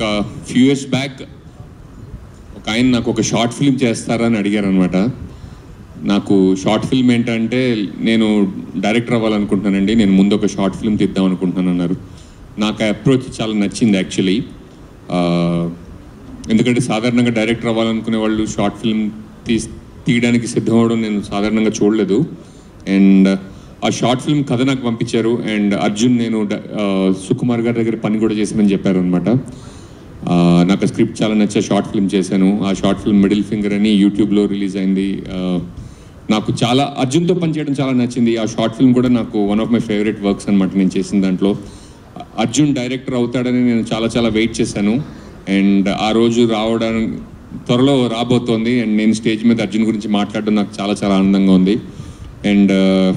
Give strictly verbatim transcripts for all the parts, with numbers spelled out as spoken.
ఒక few years back ఒక ఆయన నాకు ఒక షార్ట్ ఫిల్మ్ చేస్తారా అని అడిగారు అనమాట. నాకు షార్ట్ ఫిల్మ్ ఏంటంటే నేను డైరెక్టర్ అవ్వాలనుకుంటున్నానండి, నేను ముందు ఒక షార్ట్ ఫిల్మ్ తీద్దాం అనుకుంటున్నాను అన్నారు. నాకు ఆ అప్రోచ్ చాలా నచ్చింది యాక్చువల్లీ. ఎందుకంటే సాధారణంగా డైరెక్టర్ అవ్వాలనుకునే వాళ్ళు షార్ట్ ఫిల్మ్ తీ తీయడానికి సిద్ధం అవ్వడం నేను సాధారణంగా చూడలేదు. అండ్ ఆ షార్ట్ ఫిల్మ్ కథ నాకు పంపించారు. అండ్ అర్జున్ నేను సుకుమార్ గారి దగ్గర పని కూడా చేశానని చెప్పారు అనమాట. నాకు స్క్రిప్ట్ చాలా నచ్చే షార్ట్ ఫిల్మ్ చేశాను. ఆ షార్ట్ ఫిల్మ్ మిడిల్ ఫింగర్ అని యూట్యూబ్లో రిలీజ్ అయింది. నాకు చాలా అర్జున్తో పనిచేయడం చాలా నచ్చింది. ఆ షార్ట్ ఫిల్మ్ కూడా నాకు one of my favourite works అనమాట నేను చేసిన దాంట్లో. అర్జున్ డైరెక్టర్ అవుతాడని నేను చాలా చాలా వెయిట్ చేశాను. అండ్ ఆ రోజు రావడం త్వరలో రాబోతోంది. అండ్ నేను స్టేజ్ మీద అర్జున్ గురించి మాట్లాడడం నాకు చాలా చాలా ఆనందంగా ఉంది. అండ్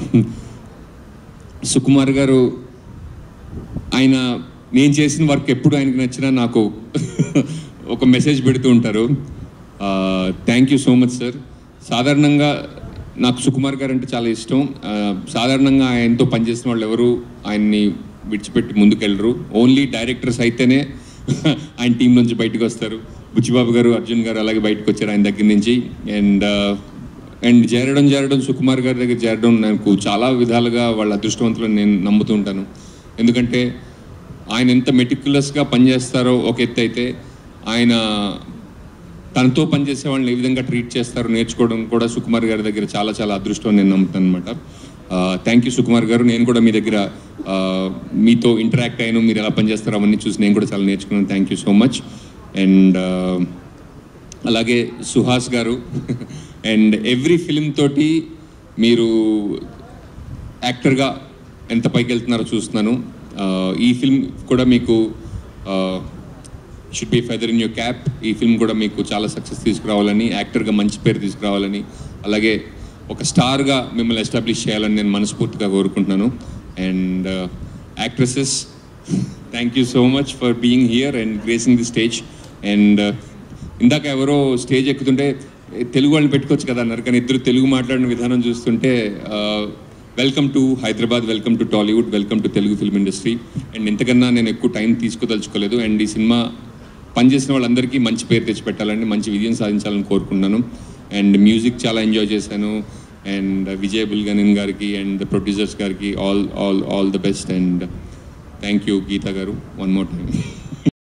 సుకుమార్ గారు ఆయన నేను చేసిన వర్క్ ఎప్పుడు ఆయనకు నచ్చినా నాకు ఒక మెసేజ్ పెడుతూ ఉంటారు. Thank you so much sir. సాధారణంగా నాకు సుకుమార్ గారు అంటే చాలా ఇష్టం. సాధారణంగా ఆయనతో పనిచేసిన వాళ్ళు ఎవరు ఆయన్ని విడిచిపెట్టి ముందుకెళ్ళరు. ఓన్లీ డైరెక్టర్స్ అయితేనే ఆయన టీం నుంచి బయటకు వస్తారు. బుచ్చిబాబు గారు, అర్జున్ గారు అలాగే బయటకు వచ్చారు ఆయన దగ్గర నుంచి. అండ్ అండ్ చేరడం చేరడం సుకుమార్ గారి దగ్గర చేరడం నాకు చాలా విధాలుగా వాళ్ళ అదృష్టవంతులను నేను నమ్ముతూ ఉంటాను. ఎందుకంటే ఆయన ఎంత మెటిక్యులస్గా పనిచేస్తారో ఒక ఎత్తు అయితే, ఆయన తనతో పనిచేసే వాళ్ళని ఏ విధంగా ట్రీట్ చేస్తారో నేర్చుకోవడం కూడా సుకుమార్ గారి దగ్గర చాలా చాలా అదృష్టం నేను నమ్ముతాను అనమాట. థ్యాంక్ యూ సుకుమార్ గారు. నేను కూడా మీ దగ్గర మీతో ఇంటరాక్ట్ అయ్యాను, మీరు ఎలా పనిచేస్తారో అవన్నీ చూసి నేను కూడా చాలా నేర్చుకున్నాను. Thank you so much. And అలాగే సుహాస్ గారు అండ్ ఎవ్రీ ఫిలిం తోటి మీరు యాక్టర్గా ఎంత పైకి వెళ్తున్నారో చూస్తున్నాను. ఈ ఫిల్మ్ కూడా మీకు should be feather in your cap. ఈ ఫిల్మ్ కూడా మీకు చాలా సక్సెస్ తీసుకురావాలని, యాక్టర్గా మంచి పేరు తీసుకురావాలని, అలాగే ఒక స్టార్గా మిమ్మల్ని ఎస్టాబ్లిష్ చేయాలని నేను మనస్ఫూర్తిగా కోరుకుంటున్నాను. And actresses, thank you so much for being here and gracing the stage. And ఇందాక ఎవరో స్టేజ్ ఎక్కుతుంటే తెలుగు వాళ్ళని పెట్టుకోవచ్చు కదా అన్నారు, కానీ ఇద్దరు తెలుగు మాట్లాడిన విధానం చూస్తుంటే welcome to Hyderabad, welcome to Tollywood, welcome to Telugu film industry. And ఇంతకన్నా నేను ఎక్కువ టైం తీసుకోదలుచుకోలేదు. అండ్ ఈ సినిమా పనిచేసిన వాళ్ళందరికీ మంచి పేరు తెచ్చిపెట్టాలని, మంచి విజయం సాధించాలని కోరుకుంటున్నాను. అండ్ మ్యూజిక్ చాలా ఎంజాయ్ చేశాను. అండ్ విజయ్ బుల్గనన్ గారికి అండ్ ప్రొడ్యూసర్స్ గారికి all all all the best. And thank you Geetha garu one more time.